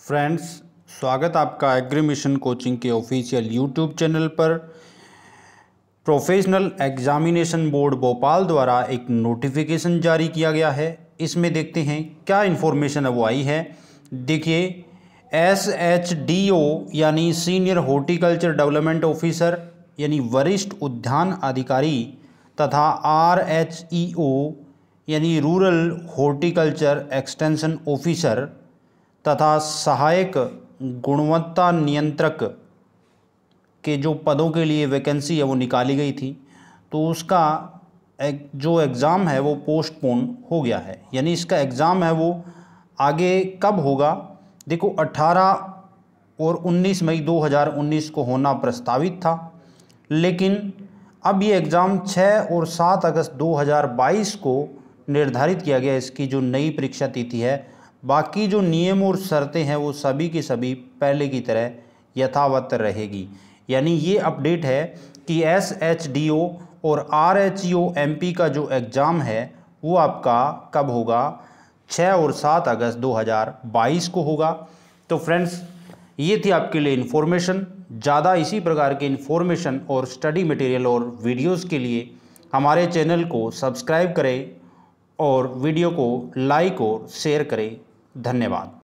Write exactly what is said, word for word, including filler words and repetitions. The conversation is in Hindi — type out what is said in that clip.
फ्रेंड्स, स्वागत आपका एग्री मिशन कोचिंग के ऑफिशियल यूट्यूब चैनल पर। प्रोफेशनल एग्जामिनेशन बोर्ड भोपाल द्वारा एक नोटिफिकेशन जारी किया गया है। इसमें देखते हैं क्या इन्फॉर्मेशन वो आई है। देखिए, एस एच डी ओ यानी सीनियर हॉर्टिकल्चर डेवलपमेंट ऑफिसर यानी वरिष्ठ उद्यान अधिकारी तथा आर एच ई ओ यानी रूरल हॉर्टिकल्चर एक्सटेंशन ऑफिसर तथा सहायक गुणवत्ता नियंत्रक के जो पदों के लिए वैकेंसी है वो निकाली गई थी, तो उसका एक जो एग्ज़ाम है वो पोस्टपोन हो गया है। यानी इसका एग्ज़ाम है वो आगे कब होगा। देखो, अठारह और उन्नीस मई दो हज़ार उन्नीस को होना प्रस्तावित था, लेकिन अब ये एग्ज़ाम छह और सात अगस्त दो हज़ार बाईस को निर्धारित किया गया। इसकी जो नई परीक्षा तिथि है, बाकी जो नियम और शर्तें हैं वो सभी की सभी पहले की तरह यथावत रहेगी। यानी ये अपडेट है कि एस एच डी ओ और R H E O M P का जो एग्ज़ाम है वो आपका कब होगा, छह और सात अगस्त दो हज़ार बाईस को होगा। तो फ्रेंड्स, ये थी आपके लिए इन्फॉर्मेशन। ज़्यादा इसी प्रकार के इन्फॉर्मेशन और स्टडी मटेरियल और वीडियोज़ के लिए हमारे चैनल को सब्सक्राइब करें और वीडियो को लाइक और शेयर करें। धन्यवाद।